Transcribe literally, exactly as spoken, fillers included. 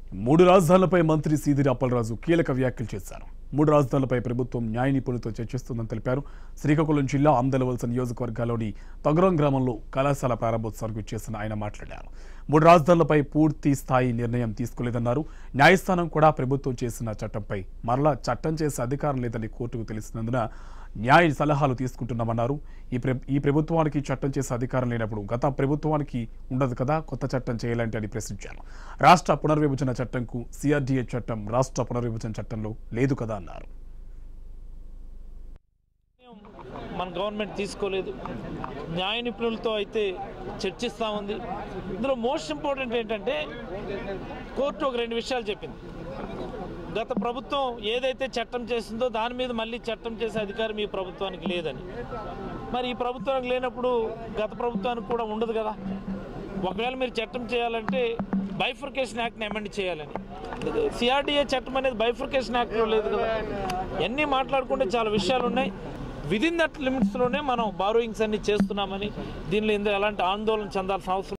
మూడు రాజధానులపై మంత్రి సీదిరి అప్పలరాజు కీలక వ్యాఖ్యలు చేశారు. మూడు రాజధానులపై ప్రభుత్వం న్యాయ నిపుణులతో చర్చిస్తుందని తెలిపారు. శ్రీకాకుళం జిల్లా ఆందలవలస నియోజకవర్గాల్లోని తగరం గ్రామంలో కళాశాల ప్రారంభోత్సవానికి చేసిన ఆయన మాట్లాడారు. మూడు రాజధానులపై పూర్తి స్థాయి నిర్ణయం తీసుకోలేదన్నారు. న్యాయస్థానం కూడా ప్రభుత్వం చేసిన చట్టంపై మరలా చట్టం చేసే అధికారం లేదని కోర్టుకు తెలిసినందున న్యాయ సలహాలు తీసుకుంటున్నామన్నారు. ఈ ప్ర ఈ ప్రభుత్వానికి చట్టం చేసే అధికారం లేనప్పుడు గత ప్రభుత్వానికి ఉండదు కదా కొత్త చట్టం చేయాలంటే అని ప్రశ్నించారు. రాష్ట్ర పునర్విభజన చట్టంకు సిఆర్డీఏ చట్టం రాష్ట్ర పునర్విభజన చట్టంలో లేదు కదా అన్నారు. మన గవర్నమెంట్ తీసుకోలేదు, న్యాయ నిపుణులతో అయితే చర్చిస్తూ ఉంది. ఇందులో మోస్ట్ ఇంపార్టెంట్ ఏంటంటే కోర్టు ఒక రెండు విషయాలు చెప్పింది. గత ప్రభుత్వం ఏదైతే చట్టం చేసిందో దాని మీద మళ్ళీ చట్టం చేసే అధికారం ఈ ప్రభుత్వానికి లేదని. మరి ఈ ప్రభుత్వానికి లేనప్పుడు గత ప్రభుత్వానికి కూడా ఉండదు కదా. ఒకవేళ మీరు చట్టం చేయాలంటే బైఫర్కేషన్ యాక్ట్ని అమెండ్ చేయాలని. సిఆర్డీఏ చట్టం అనేది బైఫర్కేషన్ యాక్ట్లో లేదు కదా. అన్నీ మాట్లాడుకుంటే చాలా విషయాలు ఉన్నాయి. విదిన్ దట్ లిమిట్స్లోనే మనం బారోయింగ్స్ అన్ని చేస్తున్నామని, దీనిలో ఎలాంటి ఆందోళన చెందాల్సిన అవసరం